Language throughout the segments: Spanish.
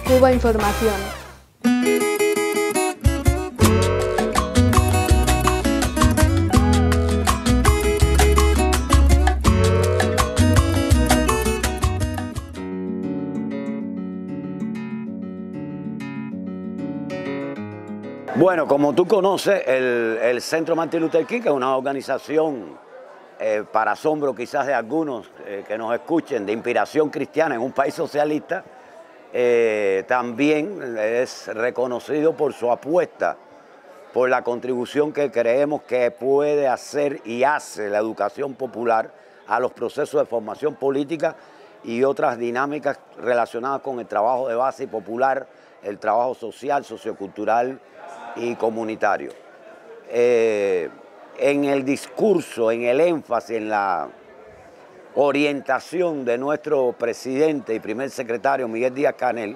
Cuba Información. Bueno, como tú conoces, el Centro Martin Luther King, que es una organización, para asombro quizás de algunos que nos escuchen, de inspiración cristiana en un país socialista, también es reconocido por su apuesta, por la contribución que creemos que puede hacer y hace la educación popular a los procesos de formación política y otras dinámicas relacionadas con el trabajo de base y popular, el trabajo social, sociocultural y comunitario. En el discurso, en el énfasis, en la orientación de nuestro presidente y primer secretario Miguel Díaz-Canel,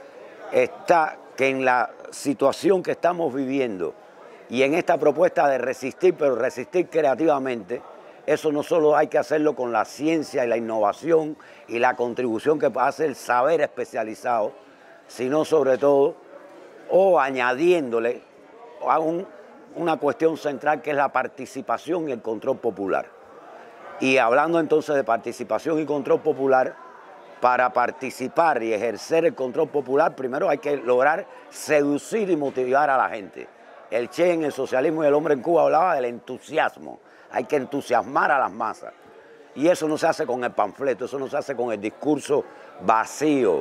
está que en la situación que estamos viviendo y en esta propuesta de resistir, pero resistir creativamente, eso no solo hay que hacerlo con la ciencia y la innovación y la contribución que hace el saber especializado, sino sobre todo, o añadiéndole a una cuestión central que es la participación y el control popular. Y hablando entonces de participación y control popular, para participar y ejercer el control popular, primero hay que lograr seducir y motivar a la gente. El Che en el socialismo y el hombre en Cuba hablaba del entusiasmo. Hay que entusiasmar a las masas. Y eso no se hace con el panfleto, eso no se hace con el discurso vacío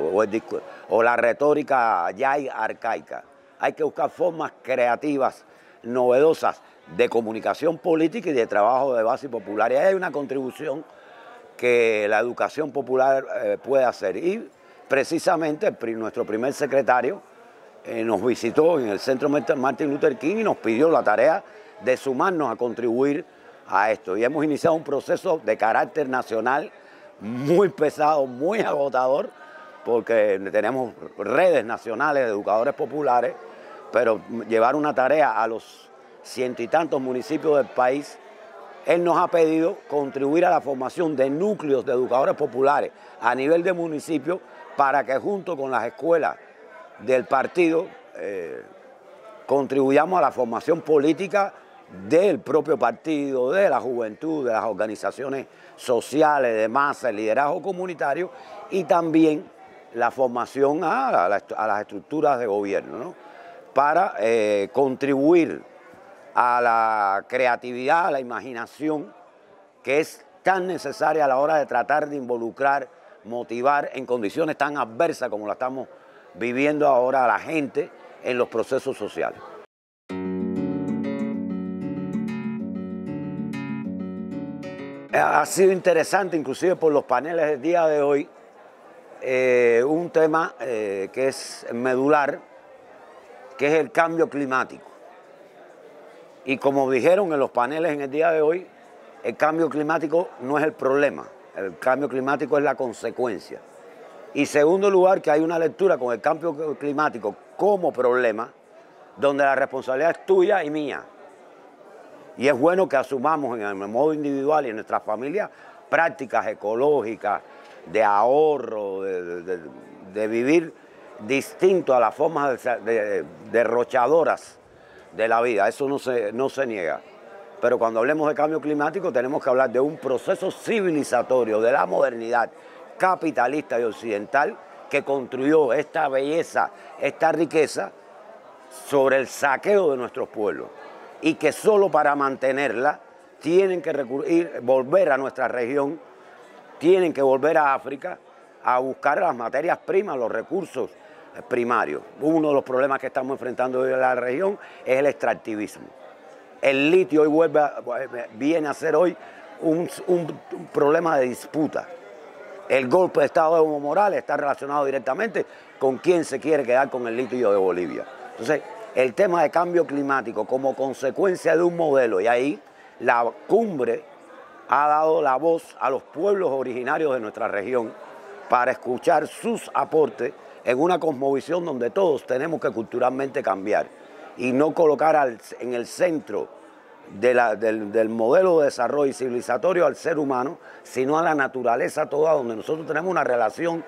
o la retórica ya arcaica. Hay que buscar formas creativas, novedosas de comunicación política y de trabajo de base popular. Y ahí hay una contribución que la educación popular puede hacer. Y precisamente nuestro primer secretario nos visitó en el Centro Martin Luther King y nos pidió la tarea de sumarnos a contribuir a esto. Y hemos iniciado un proceso de carácter nacional muy pesado, muy agotador, porque tenemos redes nacionales de educadores populares, pero llevar una tarea a los ciento y tantos municipios del país, él nos ha pedido contribuir a la formación de núcleos de educadores populares a nivel de municipio para que junto con las escuelas del partido contribuyamos a la formación política del propio partido, de la juventud, de las organizaciones sociales, de masa, el liderazgo comunitario y también la formación a las estructuras de gobierno, ¿no? Para contribuir a la creatividad, a la imaginación, que es tan necesaria a la hora de tratar de involucrar, motivar en condiciones tan adversas como la estamos viviendo ahora a la gente en los procesos sociales. Ha sido interesante, inclusive por los paneles del día de hoy, un tema que es medular, que es el cambio climático. Y como dijeron en los paneles en el día de hoy, el cambio climático no es el problema, el cambio climático es la consecuencia. Y segundo lugar, que hay una lectura con el cambio climático como problema, donde la responsabilidad es tuya y mía. Y es bueno que asumamos en el modo individual y en nuestras familias prácticas ecológicas, de ahorro, de vivir distinto a las formas derrochadoras de la vida. Eso no se niega. Pero cuando hablemos de cambio climático tenemos que hablar de un proceso civilizatorio de la modernidad capitalista y occidental que construyó esta belleza, esta riqueza sobre el saqueo de nuestros pueblos y que solo para mantenerla tienen que volver a nuestra región, tienen que volver a África a buscar las materias primas, los recursos primarios. Uno de los problemas que estamos enfrentando hoy en la región es el extractivismo. El litio hoy viene a ser hoy un problema de disputa. El golpe de Estado de Evo Morales está relacionado directamente con quién se quiere quedar con el litio de Bolivia. Entonces, el tema de cambio climático como consecuencia de un modelo, y ahí la cumbre ha dado la voz a los pueblos originarios de nuestra región para escuchar sus aportes en una cosmovisión donde todos tenemos que culturalmente cambiar y no colocar en el centro del modelo de desarrollo civilizatorio al ser humano, sino a la naturaleza toda, donde nosotros tenemos una relación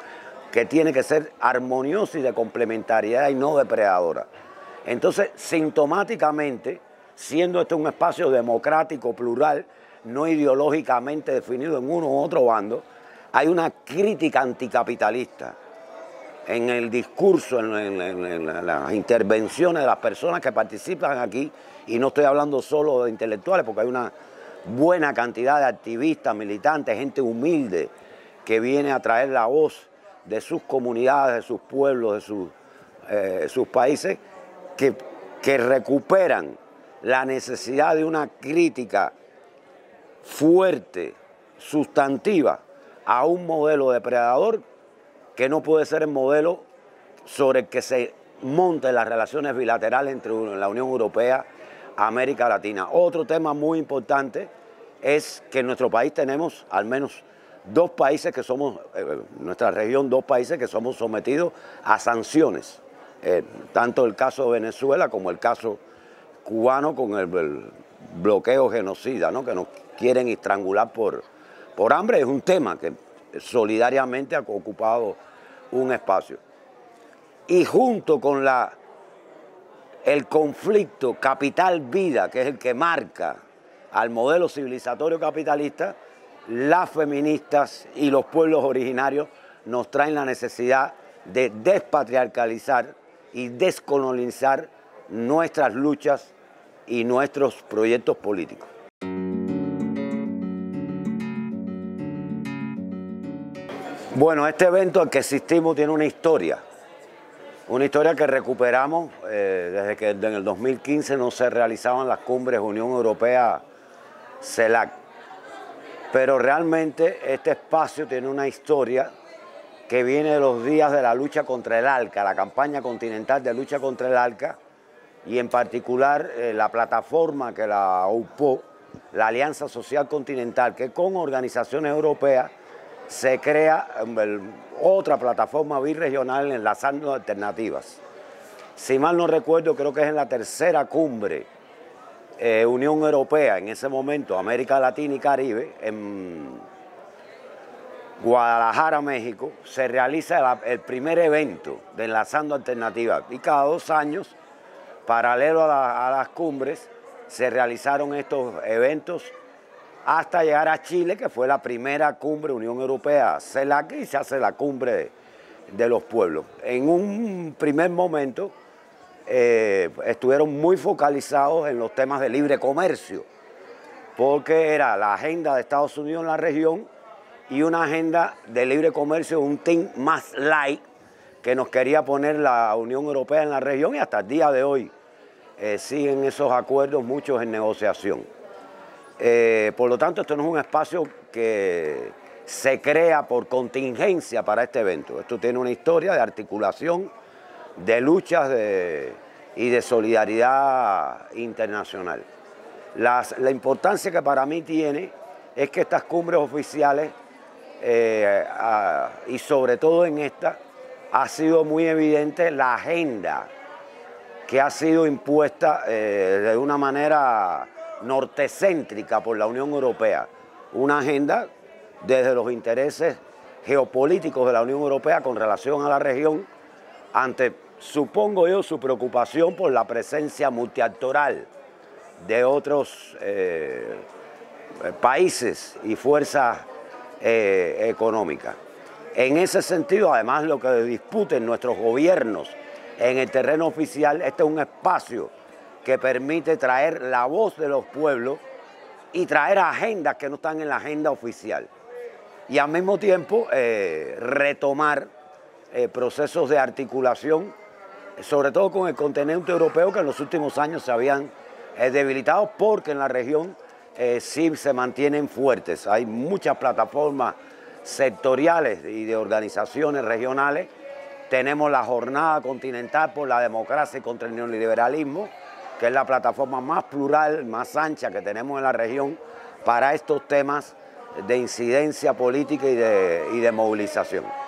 que tiene que ser armoniosa y de complementariedad y no depredadora. Entonces, sintomáticamente, siendo este un espacio democrático, plural, no ideológicamente definido en uno u otro bando, hay una crítica anticapitalista en el discurso, en las intervenciones de las personas que participan aquí, y no estoy hablando solo de intelectuales, porque hay una buena cantidad de activistas, militantes, gente humilde que viene a traer la voz de sus comunidades, de sus pueblos, de sus países, que recuperan la necesidad de una crítica fuerte, sustantiva, a un modelo depredador que no puede ser el modelo sobre el que se monten las relaciones bilaterales entre la Unión Europea y América Latina. Otro tema muy importante es que en nuestro país tenemos al menos dos países que somos, en nuestra región, dos países que somos sometidos a sanciones. Tanto el caso de Venezuela como el caso cubano con el bloqueo genocida, ¿no? Que nos quieren estrangular por hambre. Es un tema que solidariamente ha ocupado un espacio. Y junto con el conflicto capital-vida, que es el que marca al modelo civilizatorio capitalista, las feministas y los pueblos originarios nos traen la necesidad de despatriarcalizar y descolonizar nuestras luchas y nuestros proyectos políticos. Bueno, este evento al que asistimos tiene una historia que recuperamos desde que en el 2015 no se realizaban las cumbres Unión Europea-CELAC. Pero realmente este espacio tiene una historia que viene de los días de la lucha contra el ALCA, la campaña continental de lucha contra el ALCA, y en particular la plataforma que la aupó, la Alianza Social Continental, que con organizaciones europeas se crea otra plataforma birregional enlazando alternativas. Si mal no recuerdo, creo que es en la tercera cumbre Unión Europea, en ese momento América Latina y Caribe, en Guadalajara, México, se realiza el primer evento de Enlazando Alternativas, y cada 2 años, paralelo a las cumbres, se realizaron estos eventos hasta llegar a Chile, que fue la primera cumbre Unión Europea-CELAC, y se hace la cumbre de los pueblos. En un primer momento estuvieron muy focalizados en los temas de libre comercio, porque era la agenda de Estados Unidos en la región y una agenda de libre comercio, un team más light que nos quería poner la Unión Europea en la región, y hasta el día de hoy siguen esos acuerdos, muchos en negociación. Por lo tanto, esto no es un espacio que se crea por contingencia para este evento. Esto tiene una historia de articulación, de luchas y de solidaridad internacional. La importancia que para mí tiene es que estas cumbres oficiales, y sobre todo en esta, ha sido muy evidente la agenda que ha sido impuesta de una manera nortecéntrica por la Unión Europea. Una agenda desde los intereses geopolíticos de la Unión Europea con relación a la región, ante, supongo yo, su preocupación por la presencia multiactoral de otros países y fuerzas económicas. En ese sentido, además, lo que disputen nuestros gobiernos en el terreno oficial, este es un espacio que permite traer la voz de los pueblos y traer agendas que no están en la agenda oficial. Y al mismo tiempo retomar procesos de articulación, sobre todo con el continente europeo, que en los últimos años se habían debilitado, porque en la región sí se mantienen fuertes. Hay muchas plataformas sectoriales y de organizaciones regionales. Tenemos la Jornada Continental por la Democracia y contra el Neoliberalismo, que es la plataforma más plural, más ancha que tenemos en la región para estos temas de incidencia política y de movilización.